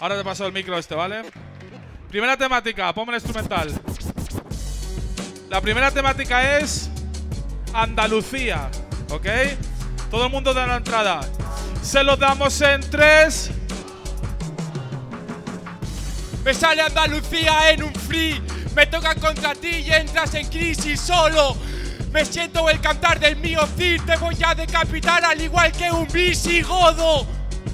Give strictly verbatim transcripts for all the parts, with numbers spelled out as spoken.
Ahora te paso el micro este, ¿vale? Primera temática, ponme el instrumental. La primera temática es Andalucía, ¿ok? Todo el mundo da la entrada. Se lo damos en tres. Me sale Andalucía en un free. Me toca contra ti y entras en crisis solo. Me siento el cantar del mío Cid. Te voy a decapitar al igual que un visigodo.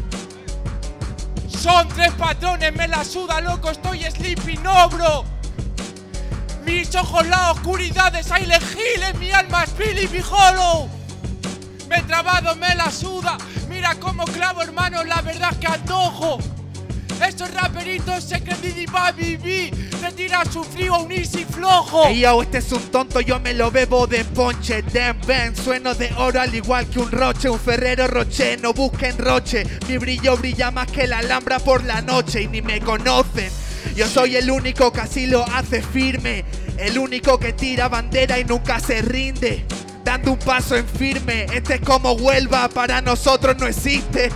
Son tres patrones, me la suda, loco, estoy sleepy, no, bro. Mis ojos la oscuridad de Silent Hill, en mi alma es Philip Hollow. Me he trabado, me la suda. Mira cómo clavo, hermano, la verdad es que antojo. Estos raperitos se creen y va a vivir. Retira su frío un easy flojo. Ey, yo, este es un tonto, yo me lo bebo de ponche. Damn, ven, sueno de oro al igual que un roche. Un Ferrero Rocher, no busquen roche. Mi brillo brilla más que la Alhambra por la noche y ni me conocen. Yo soy el único que así lo hace firme. El único que tira bandera y nunca se rinde. Dando un paso en firme. Este es como Huelva, para nosotros no existe.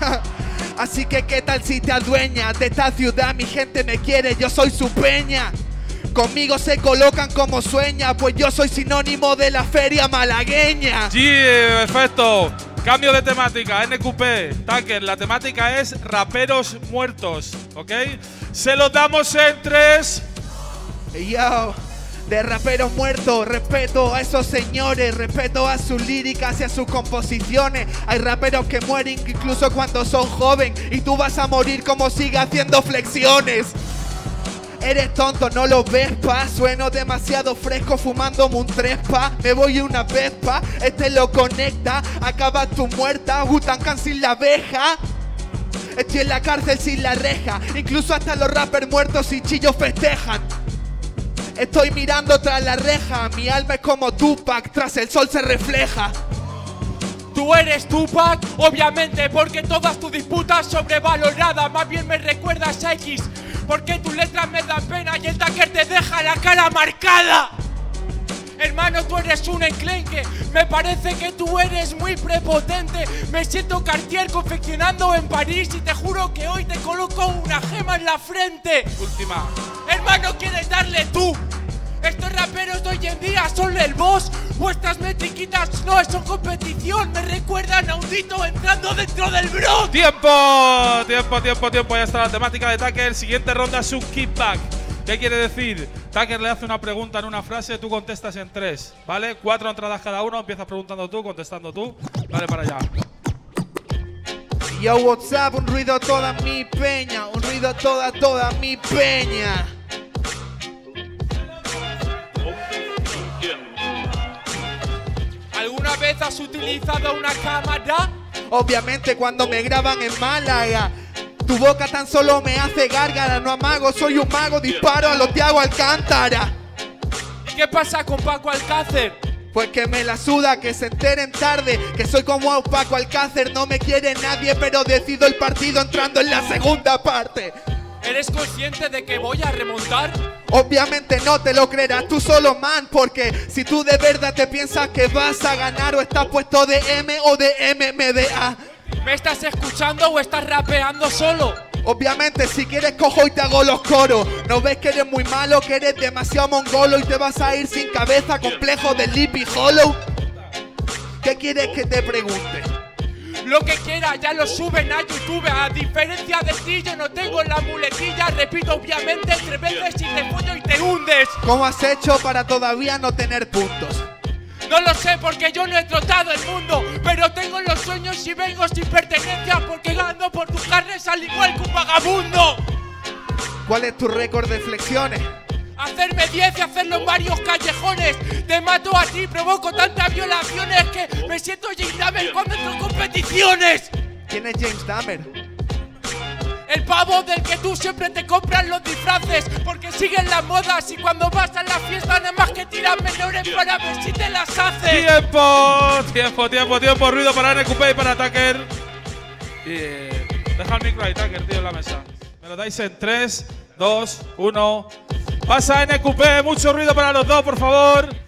Así que qué tal si te adueñas de esta ciudad. Mi gente me quiere, yo soy su peña. Conmigo se colocan como sueña, pues yo soy sinónimo de la feria malagueña. Sí, perfecto. Cambio de temática, N Q P, Tucker. La temática es raperos muertos, ¿ok? Se los damos en tres. Yo, de raperos muertos, respeto a esos señores, respeto a sus líricas y a sus composiciones. Hay raperos que mueren incluso cuando son jóvenes y tú vas a morir como siga haciendo flexiones. Eres tonto, no lo ves, pa. Sueno demasiado fresco fumándome un trespa. Me voy a una vespa, este lo conecta. Acabas tú muerta, Wu-Tang sin la abeja. Estoy en la cárcel sin la reja. Incluso hasta los rappers muertos y chillos festejan. Estoy mirando tras la reja. Mi alma es como Tupac, tras el sol se refleja. ¿Tú eres Tupac? Obviamente, porque todas tus disputas sobrevaloradas. Más bien me recuerdas a X, porque tus letras me dan pena y el Tucker te deja la cara marcada. Hermano, tú eres un enclenque. Me parece que tú eres muy prepotente. Me siento Cartier confeccionando en París y te juro que hoy te coloco una gema en la frente. Última. Hermano, ¿quieres darle tú? Estos raperos de hoy en día son el boss. Vuestras metriquitas no son competición. Me recuerdan a un Dito entrando dentro del bro. ¡Tiempo! Tiempo, tiempo, tiempo. Ya está la temática de Tucker. Siguiente ronda es un kickback. ¿Qué quiere decir? Tucker le hace una pregunta en una frase, tú contestas en tres, ¿vale? Cuatro entradas cada uno, empiezas preguntando tú, contestando tú. Dale para allá. Yo, what's up, un ruido toda mi peña. Un ruido toda, toda mi peña. ¿Alguna vez has utilizado una cámara? Obviamente cuando me graban en Málaga. Tu boca tan solo me hace gárgara. No amago, soy un mago, disparo a los Thiago Alcántara. ¿Y qué pasa con Paco Alcácer? Pues que me la suda, que se enteren tarde. Que soy como Paco Alcácer, no me quiere nadie, pero decido el partido entrando en la segunda parte. ¿Eres consciente de que voy a remontar? Obviamente no te lo creerás tú solo, man. Porque si tú de verdad te piensas que vas a ganar, o estás puesto de M o de M M D A. ¿Me estás escuchando o estás rapeando solo? Obviamente si quieres cojo y te hago los coros. ¿No ves que eres muy malo, que eres demasiado mongolo y te vas a ir sin cabeza, complejo de Sleepy Hollow? ¿Qué quieres que te pregunte? Lo que quiera, ya lo suben a YouTube. A diferencia de ti, yo no tengo la muletilla. Repito, obviamente, tres veces y te follo y te hundes. ¿Cómo has hecho para todavía no tener puntos? No lo sé porque yo no he trotado el mundo, pero tengo los sueños y vengo sin pertenencia, porque gano por tus carnes al igual que un vagabundo. ¿Cuál es tu récord de flexiones? Hacerme diez y hacerlo en varios callejones. Te mato a ti, provoco tantas violaciones que me siento James Dahmer cuando entro en competiciones. ¿Quién es James Dahmer? El pavo del que tú siempre te compras los disfraces, porque siguen las modas y cuando vas a la fiesta nada más que tiras menores para ver si te las haces. ¡Tiempo! Tiempo, tiempo, tiempo. Ruido para N Q P y para Tucker. Y eh, deja el micro ahí, Tucker, tío, en la mesa. Me lo dais en tres, dos, uno. Pasa N Q P, mucho ruido para los dos, por favor.